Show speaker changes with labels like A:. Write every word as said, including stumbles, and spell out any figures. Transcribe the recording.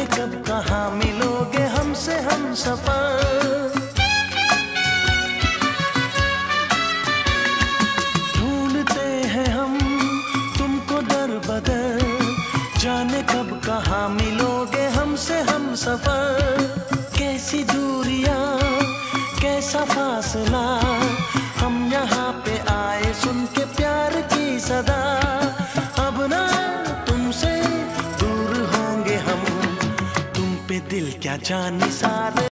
A: कब कहाँ मिलोगे हमसे हम सफर। ढूंढते हैं हम तुमको दर बदर, जाने कब कहाँ मिलोगे हमसे हम सफर। कैसी दूरियां कैसा फासला, हम यहाँ पे आए सुन के प्यार की सदा। अब ना तुमसे दूर होंगे हम, तुम पे दिल क्या जाने सारे